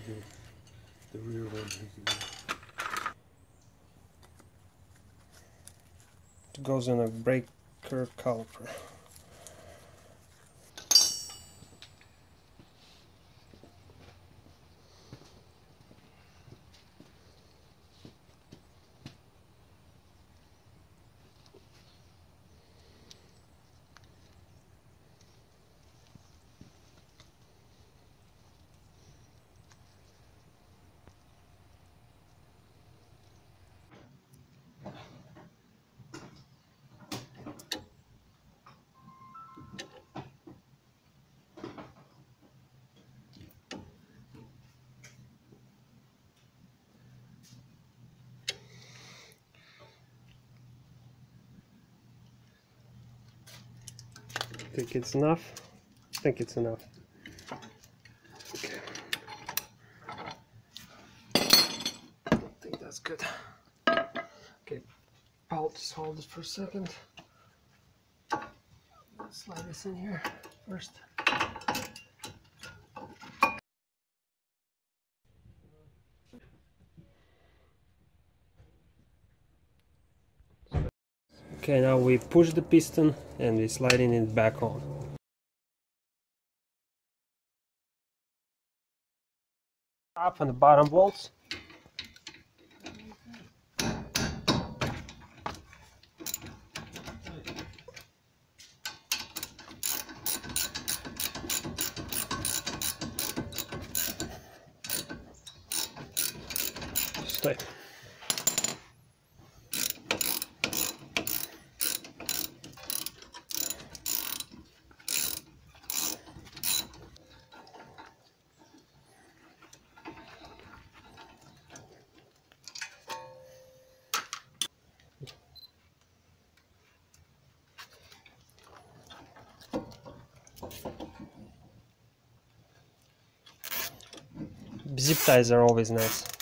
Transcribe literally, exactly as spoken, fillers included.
the, the rear one. It goes in a breaker caliper. Think it's enough? I think it's enough. Okay. I think that's good. Okay, I'll just hold it for a second. Slide this in here first. Okay, now we push the piston and we're sliding it back on. Top and the bottom bolts. Stay. Zip ties are always nice.